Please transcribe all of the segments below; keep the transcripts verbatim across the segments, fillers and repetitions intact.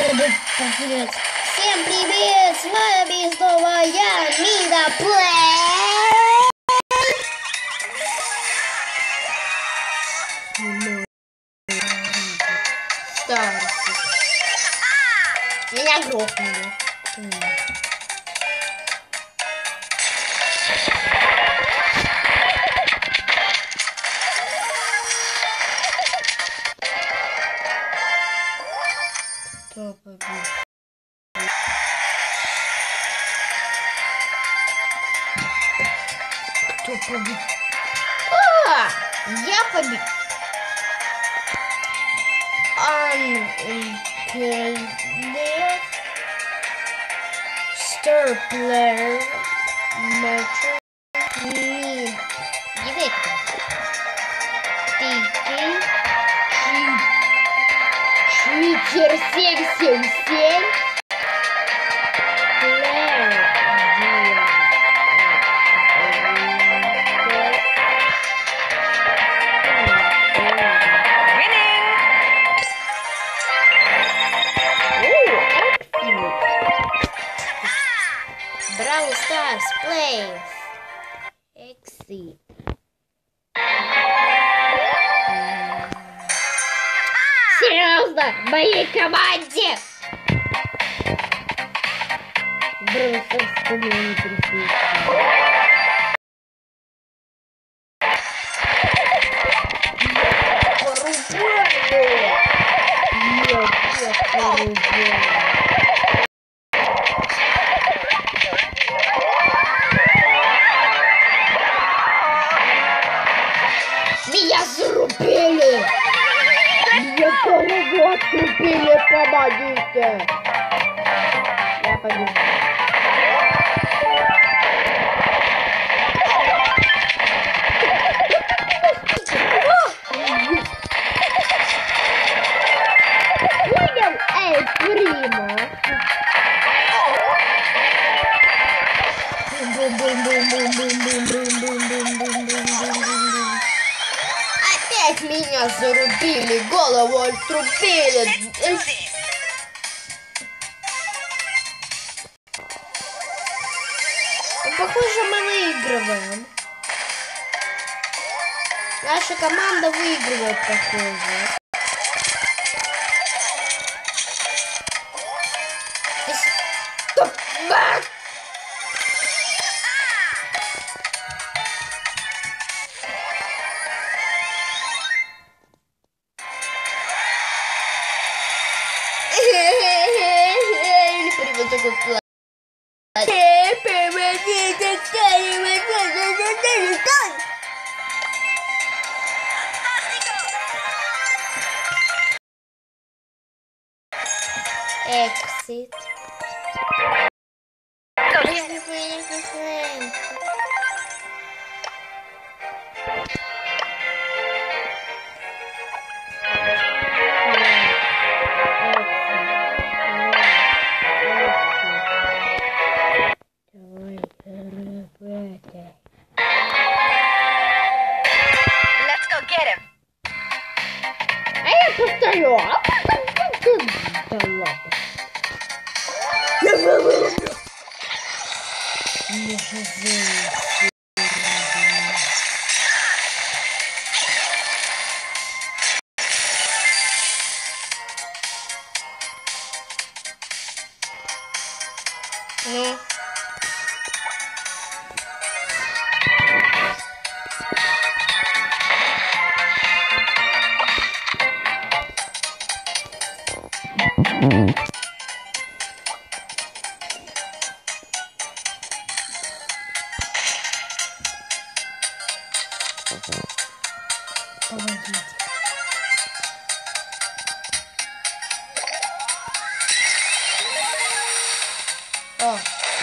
Всем привет, с вами снова я, Мида Плей. Старцы. Меня грохнули. Кто победил? Кто победил? А, я победил. Unclear Star Player Metro Need Директор Тики Читер семь семь семь Player Brawl Stars Play Exit. Серьезно, в моей команде! Brawl Stars Play не присутствует. Меня зарубили! Меня кого отрубили, помогите! Я пойду. Понял, эй, Прима! Опять меня зарубили, голову отрубили. Похоже, мы выигрываем. Наша команда выигрывает, похоже. Стоп! Exit. Let's go get him. А я повторю. А потом да ладно. Я вырублю. Не живи. Ну. Помогите. О.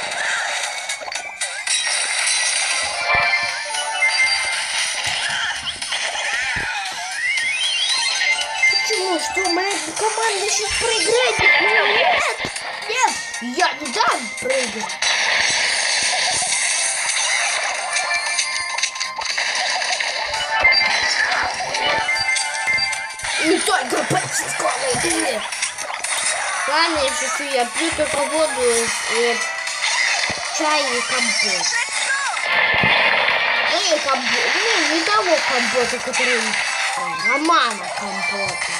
Почему? Что, моя команда сейчас проиграет? Нет! Нет! Я не дам прыгать! Не только почти школы. Ладно, я шучу, я пью только воду, и чай и компот. Ну, не компот, не, не того компота, который Романа компота.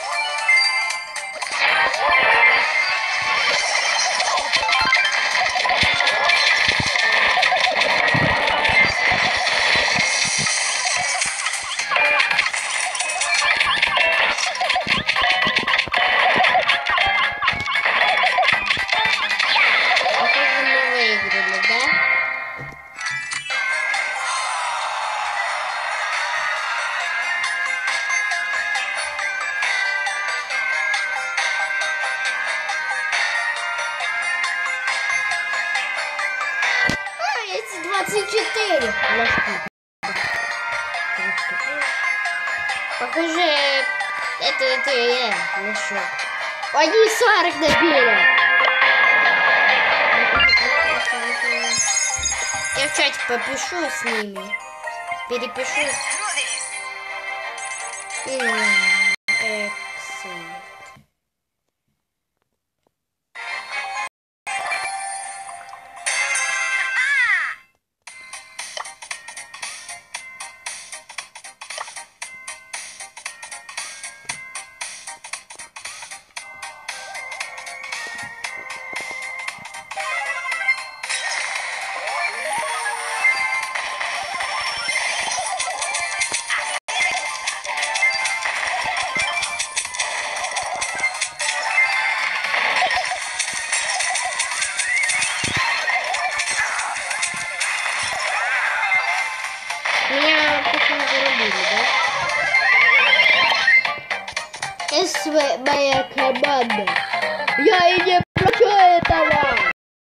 двадцать четыре ложки. Похоже, это, это я нашел. Они сорок набили. Я в чате попишу с ними. Перепишу. Меня почему зарубили, да? Это моя команда. Я и не прощу этого.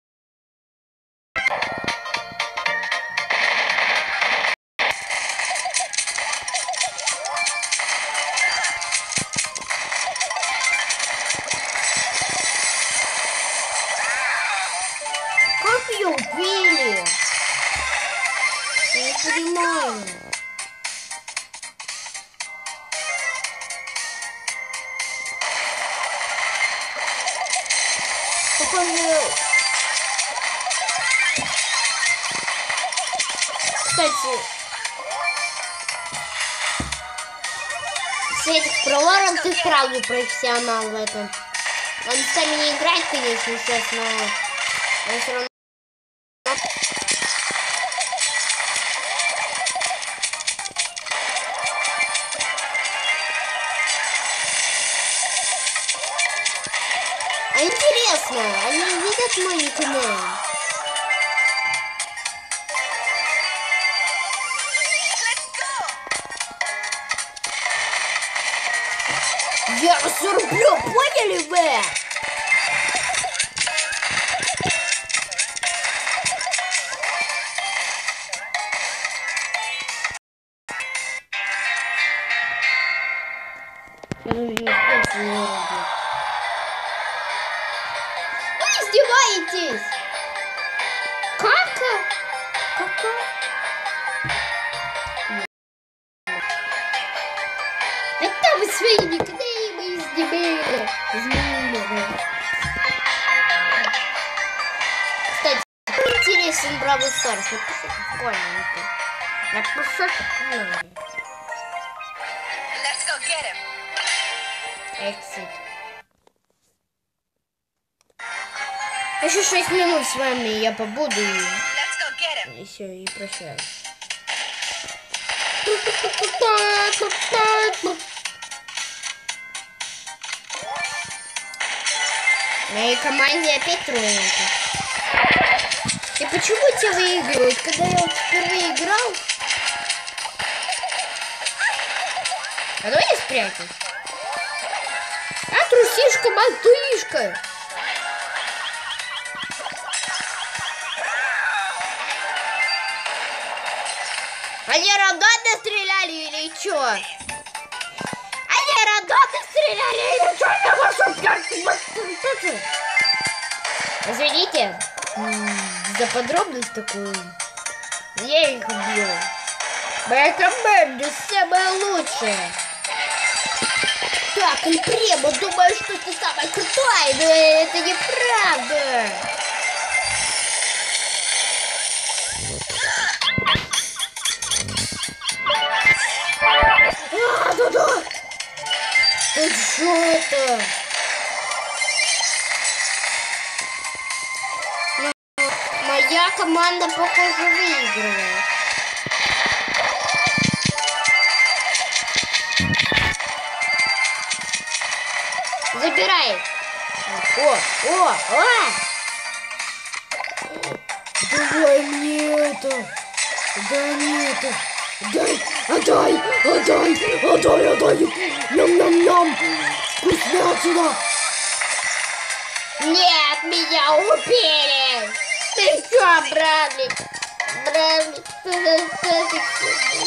Как ее убили? Я не понимаю. Похоже... Кстати, с этих провором ты вправду профессионал в этом. Он сами не играет, конечно, сейчас, но он все равно. Интересно, они видят мой никнейм? Я разорблю, поняли вы? Я даже не знаю, издеваетесь? Кака? Кака? Это вы свои никнеймы изменили. Изменили. Кстати, интересен Бравл Старс. Напишите в комменты. Напишите в комменты. Exit. Еще шесть минут с вами я побуду и, и все, и прощаюсь. В моей команде опять тройка. И почему те выигрывают? Когда я вот впервые играл... А давай я спрячусь. А трусишка, малтышка. Они рандомно стреляли или чё? Они рандомно стреляли или чё? Я вашу пять... Извините за подробность такую. Я их убил. Моя команда самая лучшая. Так. как Эль Примо, думаю, что ты самый крутой, но это неправда. А, да-да. Ты что это? Моя команда, похоже, выигрывает. Забирай. О, о, о! Давай мне это. Дай мне это. Дай, отдай, отдай, отдай, отдай. Ням-ням-ням. Вкуснятина. Нет, меня убили. Ты что, Брэдли? Брэдли, ты.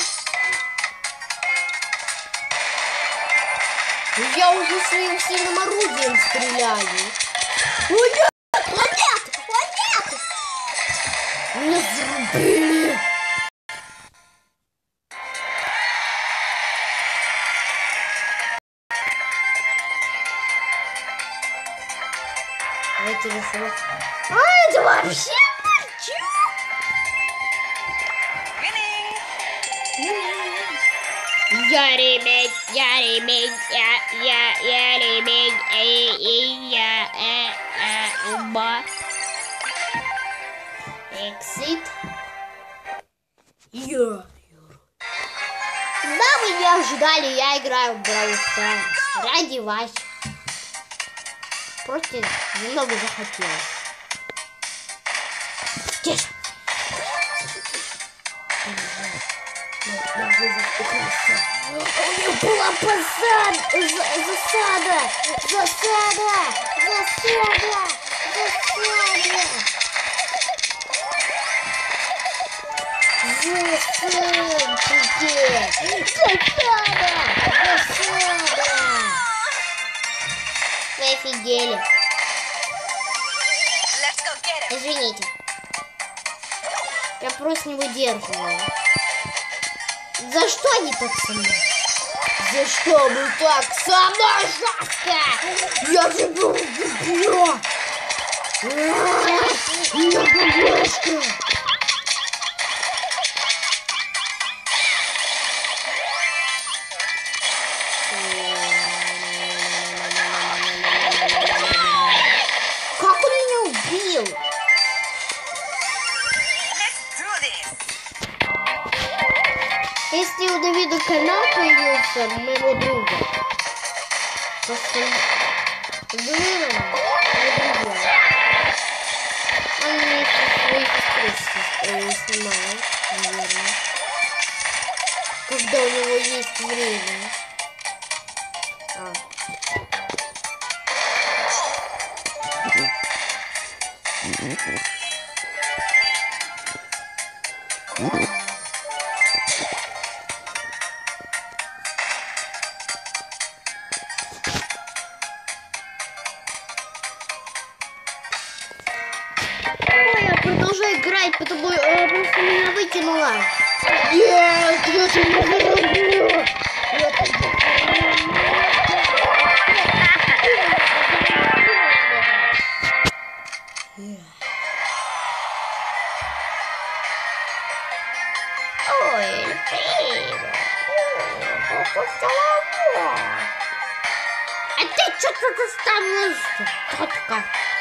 Я уже своим сильным орудием стреляю. О нет! О нет! О нет! Меня зарубили! А это же... А это вообще мальчик! Я ремень, я ремень, я, я, я ремень, и, и я, э, э, ума. Exit. Я. Да, вы не ожидали, я играю в Brawl Stars. Ради вас. Просто немного захотел. Тише. У них была посад... засада! Засада! Засада! Засада! Засада! Засада! Вы офигели. Извините. Я просто не выдерживаю. За что они так со мной? За что вы так со мной жестко? Я же был дебил! Я бабушка! Как он меня убил? Если у Давида канал появился, моего друга, просто Давида, моего друга, он мне свои сестры снимает, наверное, когда у него есть время. А. Продолжаю играть, потому э, просто меня выкинула. Нет, я же не заработаю. Ой, а ты что тут остановишься, тетка?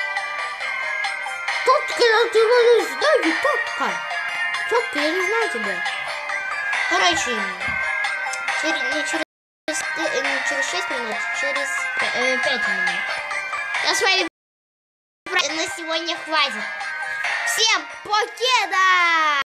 Тетка, я тебя не знаю, тетка. Тетка, я не знаю тебя. Короче, через, не, через, не через шесть минут, через э, пять минут. Я с вами на сегодня хватит. Всем покеда!